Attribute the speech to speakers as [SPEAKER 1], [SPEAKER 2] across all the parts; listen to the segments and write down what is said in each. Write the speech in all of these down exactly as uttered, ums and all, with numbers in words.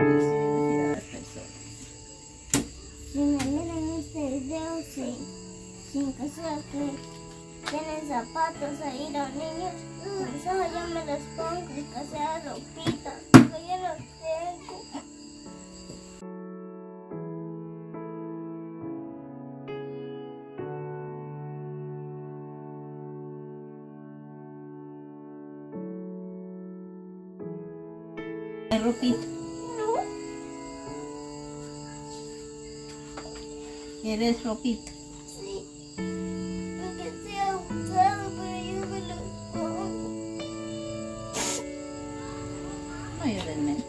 [SPEAKER 1] decir a las personas.
[SPEAKER 2] Si me miran este video sin, sin que sea que tienen zapatos ahí los niños, por eso yo me los pongo y que sea ropita, porque yo los tengo.
[SPEAKER 1] ¿Hay ropita? ¿Quieres ropita?
[SPEAKER 2] Sí, aunque sea usado, pero yo me los pongo.
[SPEAKER 1] No llores, men.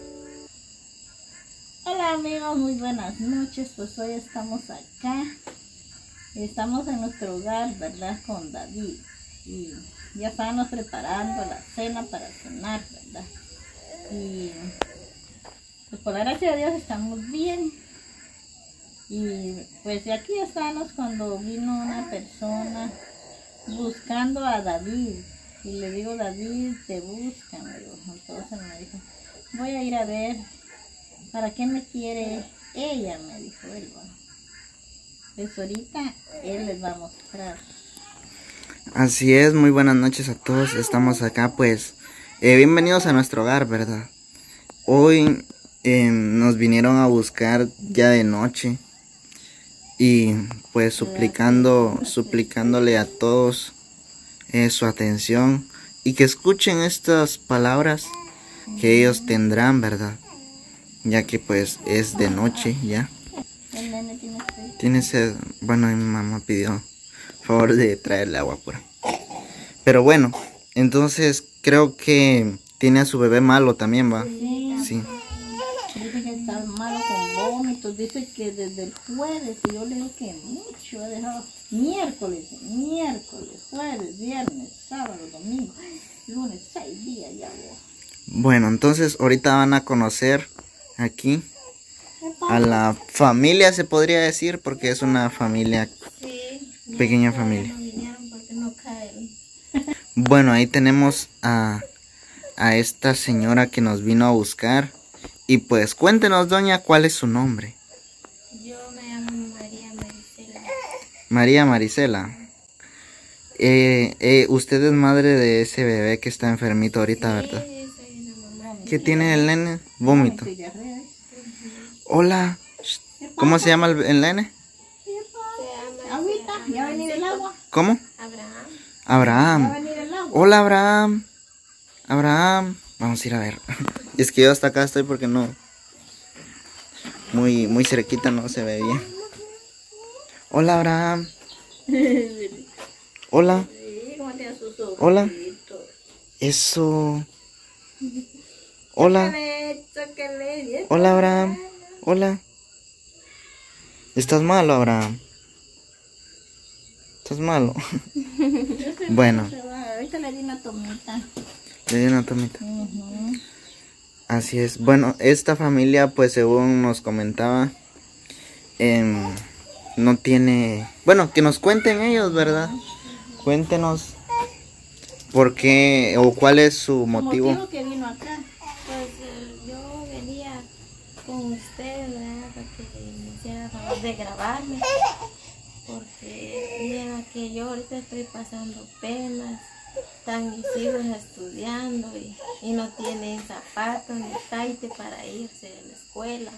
[SPEAKER 1] Hola amigos, muy buenas noches. Pues hoy estamos acá. Estamos en nuestro hogar, ¿verdad? Con David. Y ya estábamos preparando la cena para cenar, ¿verdad? Y pues por la gracia de Dios estamos bien. Y pues de aquí estábamos cuando vino una persona buscando a David. Y le digo, David, te buscan. Me dijo. Entonces me dijo, voy a ir a ver, ¿para qué me quiere ella? Me dijo él. Bueno, pues ahorita él les va a mostrar.
[SPEAKER 3] Así es, muy buenas noches a todos. Estamos acá pues, eh, bienvenidos a nuestro hogar, ¿verdad? Hoy eh, nos vinieron a buscar ya de noche. Y pues suplicando, suplicándole a todos eh, su atención y que escuchen estas palabras que ellos tendrán, ¿verdad? Ya que pues es de noche ya.
[SPEAKER 1] El nene tiene sed.
[SPEAKER 3] Tiene sed. Bueno, mi mamá pidió favor de traerle agua pura. Pero bueno, entonces creo que tiene a su bebé malo también, ¿va?
[SPEAKER 1] Sí.
[SPEAKER 3] Sí.
[SPEAKER 1] Dice que está malo con vómitos, dice que desde el jueves, y yo le digo que mucho, ha dejado miércoles, miércoles, jueves, viernes, sábado, domingo, lunes, seis días ya.
[SPEAKER 3] Bueno, entonces ahorita van a conocer aquí a la familia, se podría decir, porque es una familia,
[SPEAKER 2] Sí,
[SPEAKER 3] pequeña
[SPEAKER 2] no,
[SPEAKER 3] familia.
[SPEAKER 2] no vinieron porque no caen.
[SPEAKER 3] Bueno, ahí tenemos a, a esta señora que nos vino a buscar. Y pues cuéntenos, doña, ¿cuál es su nombre?
[SPEAKER 2] Yo me llamo María Marisela.
[SPEAKER 3] María Marisela. Eh, eh, usted es madre de ese bebé que está enfermito ahorita, ¿verdad?
[SPEAKER 2] Sí, soy la mamá.
[SPEAKER 3] ¿Qué tiene el nene? Vómito.
[SPEAKER 1] Vómito y diarrea.
[SPEAKER 3] Hola. ¿Cómo se llama el, el nene?
[SPEAKER 2] Se llama
[SPEAKER 1] Agüita, ya va a venir el agua.
[SPEAKER 3] ¿Cómo?
[SPEAKER 2] Abraham.
[SPEAKER 1] Ya va a
[SPEAKER 3] Abraham.
[SPEAKER 1] venir el agua.
[SPEAKER 3] Hola, Abraham. Abraham. Vamos a ir a ver. Es que yo hasta acá estoy porque no. Muy, muy cerquita no se ve bien. Hola, Abraham. Hola.
[SPEAKER 1] Sí, ¿cómo tiene sus ojos?
[SPEAKER 3] Hola. Eso. Hola. Hola, Abraham. Hola. ¿Estás malo, Abraham? ¿Estás malo? Bueno.
[SPEAKER 1] Ahorita le di una tomita.
[SPEAKER 3] Le di una tomita.
[SPEAKER 1] Uh-huh.
[SPEAKER 3] Así es. Bueno, esta familia, pues según nos comentaba, eh, no tiene... Bueno, que nos cuenten ellos, ¿verdad? Cuéntenos por qué o cuál es su motivo.
[SPEAKER 1] motivo que vino acá?
[SPEAKER 2] Pues eh, yo venía con usted, ¿verdad? Para que me hiciera favor de grabarme. Porque mira que yo ahorita estoy pasando penas. Están mis hijos estudiando y, y no tienen zapatos ni taite para irse a la escuela.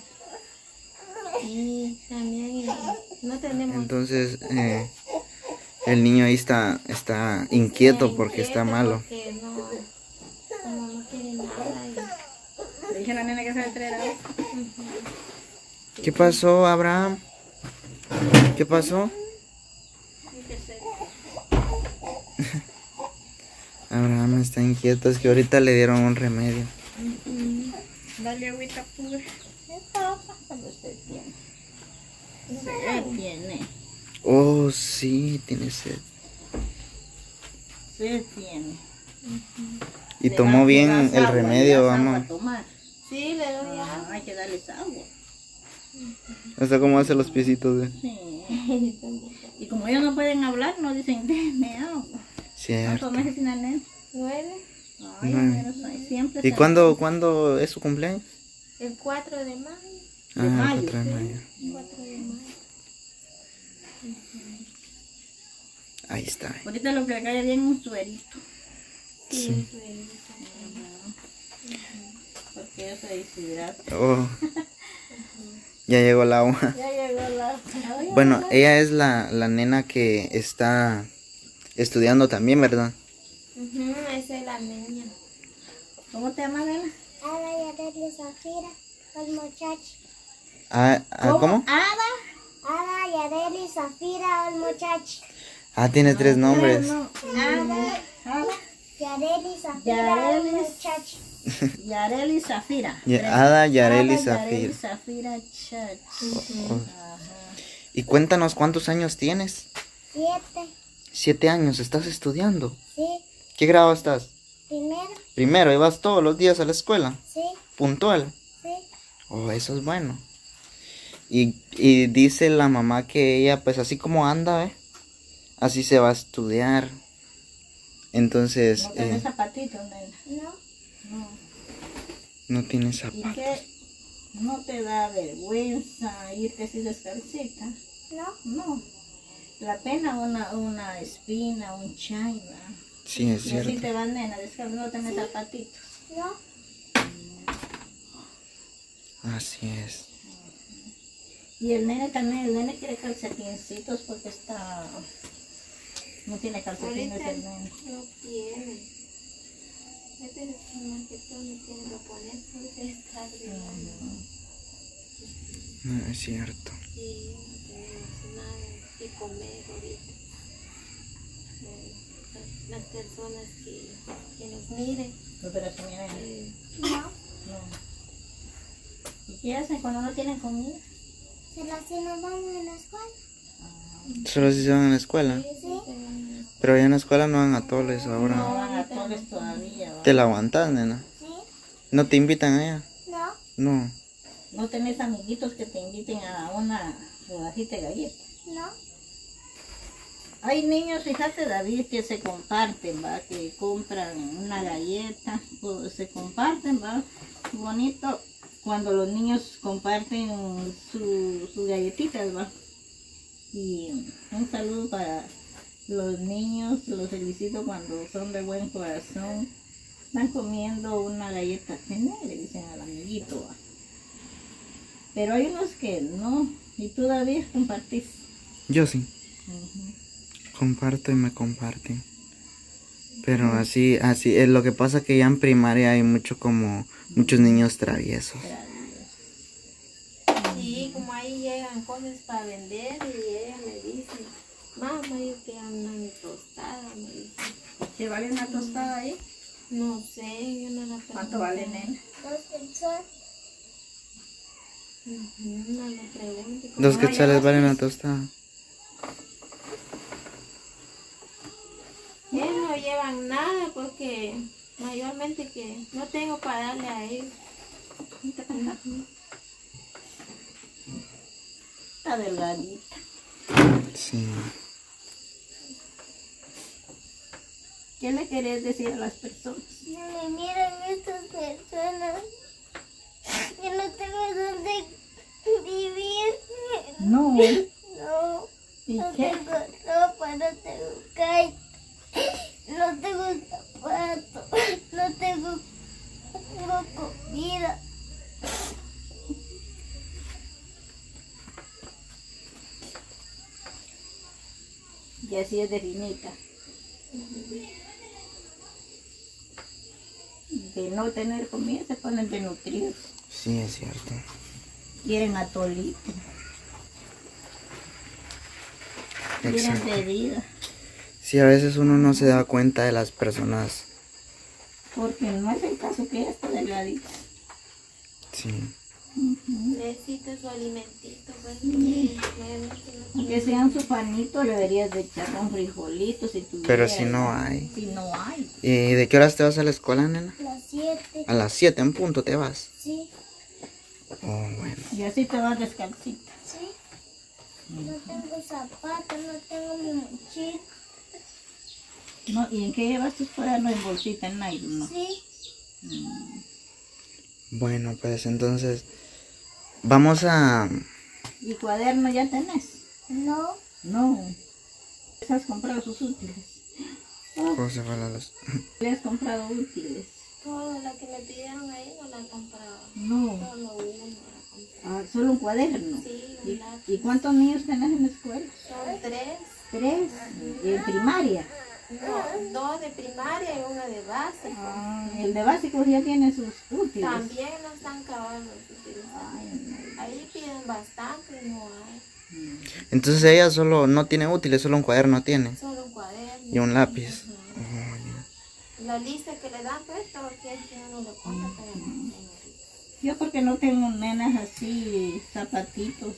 [SPEAKER 2] Y también eh, no tenemos...
[SPEAKER 3] Entonces, eh, el niño ahí está, está inquieto porque está malo.
[SPEAKER 2] Porque no, como no quiere nada. Y,
[SPEAKER 1] Le dije a la nena que se le traerá.
[SPEAKER 3] ¿Qué pasó, Abraham? ¿Qué pasó? Abraham está inquieto, es que ahorita le dieron un remedio.
[SPEAKER 1] Dale agüita pura. ¿Qué pasa cuando usted tiene? Usted tiene.
[SPEAKER 3] Oh, sí, tiene sed.
[SPEAKER 1] Usted tiene.
[SPEAKER 3] Y
[SPEAKER 1] Le
[SPEAKER 3] tomó
[SPEAKER 1] das- le
[SPEAKER 3] bien
[SPEAKER 1] das
[SPEAKER 3] el
[SPEAKER 1] agua,
[SPEAKER 3] remedio,
[SPEAKER 1] le das agua
[SPEAKER 3] vamos.
[SPEAKER 1] a tomar.
[SPEAKER 2] sí, le doy
[SPEAKER 1] Ah,
[SPEAKER 2] agua.
[SPEAKER 1] hay que darles agua.
[SPEAKER 3] Hasta cómo hace los piecitos de...
[SPEAKER 1] Sí. Y como ellos no pueden hablar, no dicen, déme agua.
[SPEAKER 3] Cierto.
[SPEAKER 1] ¿Cuántos meses tiene el nene?
[SPEAKER 2] ¿Nueve?
[SPEAKER 1] Ay,
[SPEAKER 3] Nueve.
[SPEAKER 1] pero soy- siempre
[SPEAKER 3] ¿Y
[SPEAKER 1] se-
[SPEAKER 3] cuándo, cuándo es su cumpleaños?
[SPEAKER 2] El cuatro de mayo.
[SPEAKER 3] Ah,
[SPEAKER 1] mayo,
[SPEAKER 3] cuatro de
[SPEAKER 2] Sí,
[SPEAKER 3] mayo.
[SPEAKER 2] cuatro de mayo.
[SPEAKER 3] Ahí está.
[SPEAKER 1] Ahorita lo que le cae bien es un suerito.
[SPEAKER 2] Sí,
[SPEAKER 3] Sí.
[SPEAKER 2] sí.
[SPEAKER 1] Porque eso se deshidrata.
[SPEAKER 3] Oh. Ya llegó el agua.
[SPEAKER 1] Ya llegó la... Ay,
[SPEAKER 3] Bueno, ella es la, la nena que está estudiando también, ¿verdad?
[SPEAKER 2] Ujú, esa es la niña.
[SPEAKER 1] ¿Cómo te llamas, nena?
[SPEAKER 4] Ada Yareli Zafira, el muchacho.
[SPEAKER 3] Ah, ah, ¿cómo?
[SPEAKER 1] Ada.
[SPEAKER 4] Ada Yareli Zafira, el muchacho.
[SPEAKER 3] Ah, tiene tres nombres.
[SPEAKER 1] No, Ada. Ada.
[SPEAKER 4] Yareli Zafira, el
[SPEAKER 1] Yarelis.
[SPEAKER 4] muchacho.
[SPEAKER 1] Yareli Zafira.
[SPEAKER 3] Ya- Ada Yareli
[SPEAKER 1] Ada Yareli
[SPEAKER 3] Zafira.
[SPEAKER 1] Zafira Chach.
[SPEAKER 3] Oh.
[SPEAKER 1] Ajá.
[SPEAKER 3] Y cuéntanos cuántos años tienes.
[SPEAKER 4] Siete.
[SPEAKER 3] Siete años, estás estudiando.
[SPEAKER 4] Sí.
[SPEAKER 3] ¿Qué grado estás?
[SPEAKER 4] Primero.
[SPEAKER 3] Primero, ¿y vas todos los días a la escuela?
[SPEAKER 4] Sí.
[SPEAKER 3] Puntual.
[SPEAKER 4] Sí.
[SPEAKER 3] Oh, eso es bueno. Y, y dice la mamá que ella, pues así como anda, ¿eh? Así se va a estudiar. Entonces,
[SPEAKER 1] No tenés
[SPEAKER 3] eh,
[SPEAKER 1] zapatitos, nena.
[SPEAKER 4] No.
[SPEAKER 1] No.
[SPEAKER 3] no tiene
[SPEAKER 1] ¿Y
[SPEAKER 3] zapatos.
[SPEAKER 1] qué? ¿No te da vergüenza irte así descalcita?
[SPEAKER 4] No.
[SPEAKER 1] No. La pena una, una espina, un chai, ¿verdad?
[SPEAKER 3] Sí, es
[SPEAKER 1] Y así
[SPEAKER 3] cierto.
[SPEAKER 1] te vas, nena, descalzo, no tenés zapatitos.
[SPEAKER 4] No.
[SPEAKER 3] Así es.
[SPEAKER 1] Y el nene también, el nene quiere calcetincitos porque está... No tiene calcetines
[SPEAKER 2] Ahorita
[SPEAKER 1] el nene.
[SPEAKER 2] no tiene. Este es más que todo no tiene que poner porque está arriba.
[SPEAKER 3] No, es cierto.
[SPEAKER 2] Sí, no tenemos nada que comer ahorita. Eh, Las personas que, que nos miren.
[SPEAKER 1] No, pero que miren,
[SPEAKER 2] eh,
[SPEAKER 4] No.
[SPEAKER 1] no. ¿Y qué hacen cuando no tienen comida?
[SPEAKER 4] Se las si nos vamos a la escuela.
[SPEAKER 3] Solo si se van a la escuela.
[SPEAKER 4] Sí.
[SPEAKER 3] Pero allá en la escuela no van a toles
[SPEAKER 1] No
[SPEAKER 3] ahora.
[SPEAKER 1] van a todos todavía, ¿va?
[SPEAKER 3] ¿Te la aguantas, nena?
[SPEAKER 4] Sí.
[SPEAKER 3] ¿No te invitan allá?
[SPEAKER 4] No.
[SPEAKER 3] No.
[SPEAKER 1] ¿No tenés amiguitos que te inviten a una rodajita de galletas?
[SPEAKER 4] No.
[SPEAKER 1] Hay niños, fíjate David, que se comparten, va, que compran una galleta, pues, se comparten, va, bonito cuando los niños comparten su- sus galletitas, va. Y un saludo para los niños, los felicito cuando son de buen corazón, están comiendo una galleta, ¿qué le dicen al amiguito, va. Pero hay unos que no, y tú David compartís.
[SPEAKER 3] Yo sí.
[SPEAKER 1] Ujú.
[SPEAKER 3] Comparto y me comparten. Pero así, así, es lo que pasa que ya en primaria hay mucho como, muchos niños traviesos.
[SPEAKER 2] sí, como ahí llegan cosas para vender y ella me dice, mamá, yo quiero una mi tostada, me dice.
[SPEAKER 1] ¿Qué vale una tostada ahí?
[SPEAKER 2] No sé, yo no la pregunté.
[SPEAKER 1] ¿Cuánto vale, nena?
[SPEAKER 4] Dos quetzales.
[SPEAKER 2] Ujú, no le pregunto.
[SPEAKER 3] Dos
[SPEAKER 1] no,
[SPEAKER 3] quetzales
[SPEAKER 1] ya
[SPEAKER 3] valen
[SPEAKER 1] vas,
[SPEAKER 3] una tostada.
[SPEAKER 2] Ellos no llevan nada porque mayormente que no tengo para darle a ellos. Ujú.
[SPEAKER 1] Está delgadita.
[SPEAKER 3] Sí.
[SPEAKER 1] ¿Qué le querés decir a las personas?
[SPEAKER 4] No me miran estas personas. Yo no tengo dónde vivir.
[SPEAKER 1] No.
[SPEAKER 4] No.
[SPEAKER 1] ¿Y
[SPEAKER 4] No
[SPEAKER 1] qué?
[SPEAKER 4] tengo ropa, no tengo calle. No tengo zapatos. No tengo, tengo comida.
[SPEAKER 1] Y así es de finita. De no tener comida se ponen desnutridos.
[SPEAKER 3] Sí, es cierto.
[SPEAKER 1] Quieren atolito. Quieren
[SPEAKER 3] Exacto.
[SPEAKER 1] bebida.
[SPEAKER 3] Sí, a veces uno no se da cuenta de las personas.
[SPEAKER 1] Porque no es el caso que ella está delgadita.
[SPEAKER 3] Sí.
[SPEAKER 2] Necesito su alimentito, pues, porque mayormente no
[SPEAKER 1] Aunque sean su panito, le deberías de echar un frijolito si tuviera.
[SPEAKER 3] Pero si no hay.
[SPEAKER 1] Si no hay.
[SPEAKER 3] ¿Y de qué horas te vas a la escuela, nena?
[SPEAKER 4] Las siete.
[SPEAKER 3] A las siete en punto te vas.
[SPEAKER 4] Sí.
[SPEAKER 3] Oh, bueno.
[SPEAKER 1] Y así te vas descalcita.
[SPEAKER 4] Sí. No tengo zapatos, no tengo mi mochila.
[SPEAKER 1] No, ¿y en qué llevas tus cuadernos en bolsita en nylon? No.
[SPEAKER 4] Sí.
[SPEAKER 3] Bueno, pues entonces vamos a...
[SPEAKER 1] ¿Y cuaderno ya tenés?
[SPEAKER 4] No,
[SPEAKER 1] No. ¿Has comprado sus útiles?
[SPEAKER 3] ¿Cómo se fue la luz?
[SPEAKER 1] ¿Le has comprado útiles?
[SPEAKER 2] Todo lo que me pidieron ahí no la compraba.
[SPEAKER 1] No.
[SPEAKER 2] Solo uno la compraba.
[SPEAKER 1] Ah, solo un cuaderno.
[SPEAKER 2] Sí, un
[SPEAKER 1] ¿Y,
[SPEAKER 2] lápiz.
[SPEAKER 1] ¿Y cuántos niños tenés en la escuela?
[SPEAKER 2] Son tres.
[SPEAKER 1] Tres. ¿Y en primaria?
[SPEAKER 2] No, dos de primaria y una de básico.
[SPEAKER 1] Ah, el de básicos ya tiene sus útiles.
[SPEAKER 2] También no están cabales los útiles.
[SPEAKER 1] Ay, no.
[SPEAKER 2] Ahí piden bastante y no hay.
[SPEAKER 3] Entonces ella solo no tiene útiles, solo un cuaderno tiene.
[SPEAKER 2] Solo un cuaderno.
[SPEAKER 3] Y un lápiz.
[SPEAKER 2] Ujú. La lista que le dan, pues, todo que es que uno lo compra para la señorita.
[SPEAKER 1] Yo porque no tengo nenas así, zapatitos.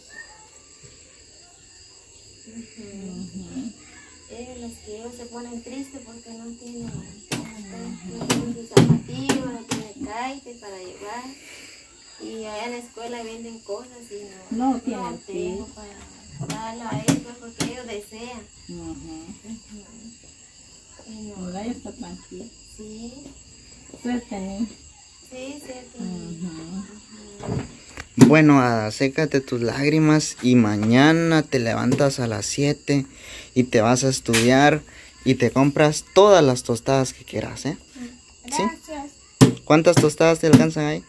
[SPEAKER 1] Ujú.
[SPEAKER 2] Eh, los que ellos se ponen tristes porque no tienen, no tienen sus zapatillos, no tienen caite para llevar. Y allá en la escuela venden cosas y no,
[SPEAKER 1] No tienen,
[SPEAKER 2] tengo
[SPEAKER 1] sí.
[SPEAKER 2] para darlo a ellos pues, porque ellos desean.
[SPEAKER 1] Ujú.
[SPEAKER 2] Ujú. Y no,
[SPEAKER 1] Mira, ya está tranquila.
[SPEAKER 2] sí,
[SPEAKER 1] Suerte, niña.
[SPEAKER 2] sí, sí. aquí.
[SPEAKER 1] Ujú.
[SPEAKER 3] Bueno, Ada, sécate tus lágrimas y mañana te levantas a las siete y te vas a estudiar y te compras todas las tostadas que quieras, ¿eh? ¿Sí?
[SPEAKER 4] gracias.
[SPEAKER 3] ¿Cuántas tostadas te alcanzan ahí?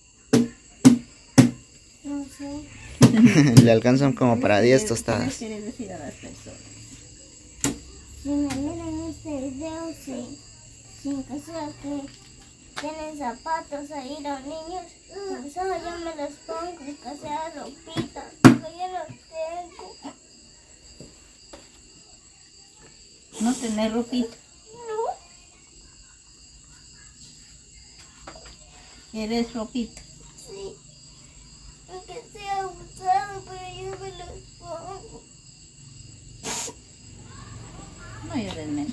[SPEAKER 4] No sé.
[SPEAKER 3] Le alcanzan como para diez
[SPEAKER 1] ¿Qué
[SPEAKER 3] tostadas.
[SPEAKER 1] les quieres decir a las personas?
[SPEAKER 4] Si me miran este video, sí. Sin que sea que tienen zapatos ahí los niños, pues ahora yo me los pongo y que sea ropita, porque yo no tengo.
[SPEAKER 1] No tener ropita. ¿Eres ropita?
[SPEAKER 4] Sí. Aunque sea usado, pero yo me los pongo.
[SPEAKER 1] No llores, nena.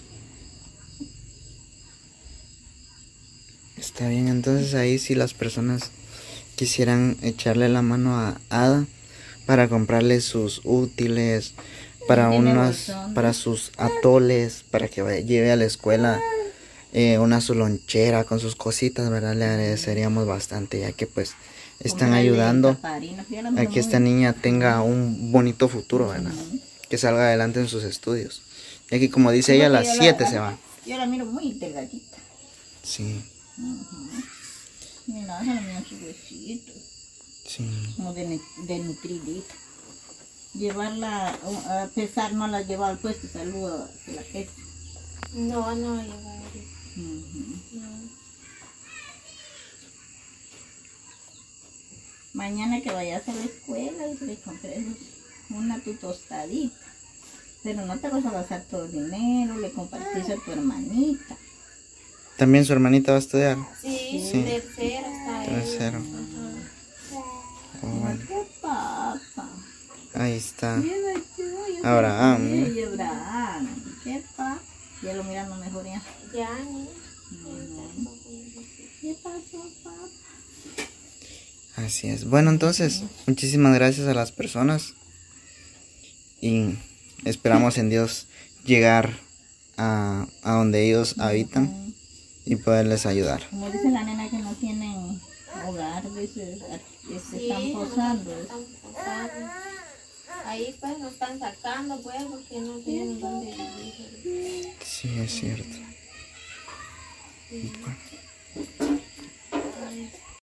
[SPEAKER 3] Está bien, entonces ahí si las personas quisieran echarle la mano a Ada para comprarle sus útiles, para
[SPEAKER 1] Tiene
[SPEAKER 3] unas,
[SPEAKER 1] bolsón.
[SPEAKER 3] para sus atoles, para que vaya- lleve a la escuela eh, una su lonchera con sus cositas, ¿verdad? Le agradeceríamos bastante, ya que pues están
[SPEAKER 1] Comprarle
[SPEAKER 3] ayudando
[SPEAKER 1] taparina, yo la
[SPEAKER 3] a
[SPEAKER 1] miro
[SPEAKER 3] que esta
[SPEAKER 1] muy-
[SPEAKER 3] niña tenga un bonito futuro, ¿verdad? Que salga adelante en sus estudios. Ya que como dice ella, a las
[SPEAKER 1] Yo la-
[SPEAKER 3] siete se va.
[SPEAKER 1] Yo la miro muy delgadita.
[SPEAKER 3] Sí,
[SPEAKER 1] Mira, se le miran sus huesitos,
[SPEAKER 3] sí.
[SPEAKER 1] como de, nu- de nutridita. Llevarla uh, a pesar, no la lleva al puesto, saludo de la pesa.
[SPEAKER 2] No, no lleva ahorita.
[SPEAKER 1] Ujú.
[SPEAKER 2] No.
[SPEAKER 1] Mañana que vayas a la escuela y le compres una tu tostadita. Pero no te vas a gastar todo el dinero, le compartís a tu hermanita.
[SPEAKER 3] También su hermanita va a estudiar.
[SPEAKER 2] Sí,
[SPEAKER 3] Sí.
[SPEAKER 2] tercero está ahí.
[SPEAKER 3] Tercero.
[SPEAKER 2] Ajá.
[SPEAKER 3] Oh, bueno.
[SPEAKER 1] ¡Qué papa!
[SPEAKER 3] Ahí está.
[SPEAKER 1] Mira, yo
[SPEAKER 3] Abraham.
[SPEAKER 1] Sí, Abraham. ¿Qué papa? Ya lo mirando mejor ya.
[SPEAKER 2] Ya, ni.
[SPEAKER 1] ¿Qué pasó, papá?
[SPEAKER 3] Así es. Bueno, entonces, muchísimas gracias a las personas. Y esperamos en Dios llegar a, a donde ellos habitan y poderles ayudar.
[SPEAKER 1] Como dice la nena que no tienen hogar, dice, que se
[SPEAKER 2] Sí,
[SPEAKER 1] están posando.
[SPEAKER 2] están posando. Ahí pues nos están sacando pues porque no tienen dónde vivir.
[SPEAKER 3] Sí, es cierto.
[SPEAKER 2] Sí.
[SPEAKER 3] Bueno.